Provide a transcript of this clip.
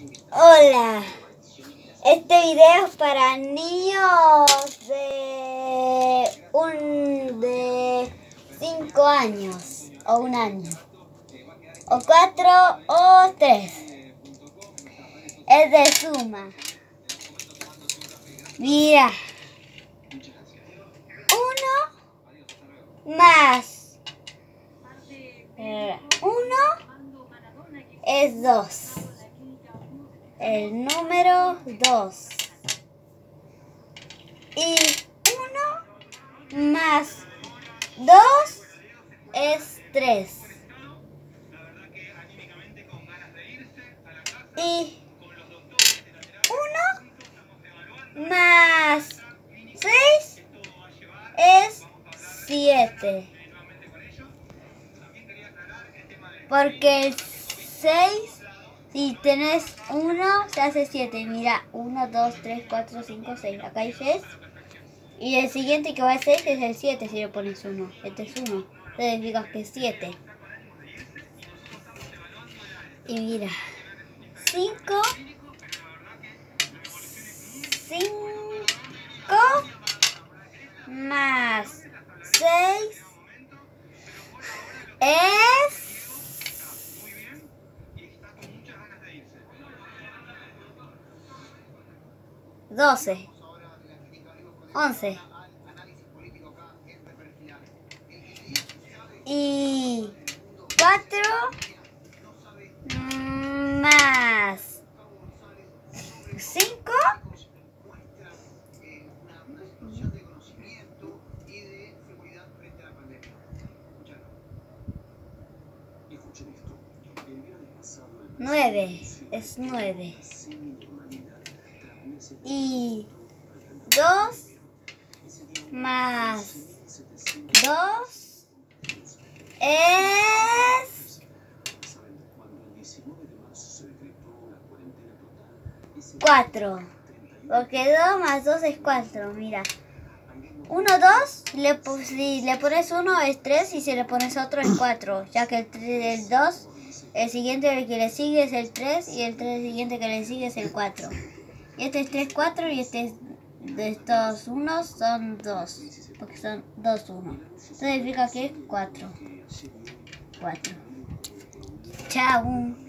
Hola, este video es para niños de 5 años o 1 año o 4 o 3. Es de suma. Mira, 1 más 1 es 2. El número 2. Y 1 más 2 es 3. Y 1 más 6 es 7. Porque el 6, si tenés 1, se hace 7. Mira, 1, 2, 3, 4, 5, 6. Acá hay 6. Y el siguiente que va a 6 es el 7 si le pones 1. Este es 1. Entonces digas que es 7. Y mira, 5 más 6 es 12, 11. Y 4 más 5 9, es 9. Y 2 más 2 es 4. Porque 2 más 2 es 4. Mira. 1, 2, si le pones 1 es 3 y si le pones otro es 4. Ya que el 2, el siguiente que le sigue es el 3 y el 3 siguiente que le sigue es el 4. Y este es 3, 4 y de estos 1 son 2. Porque son 2, 1. Entonces significa que es 4. 4. Chao.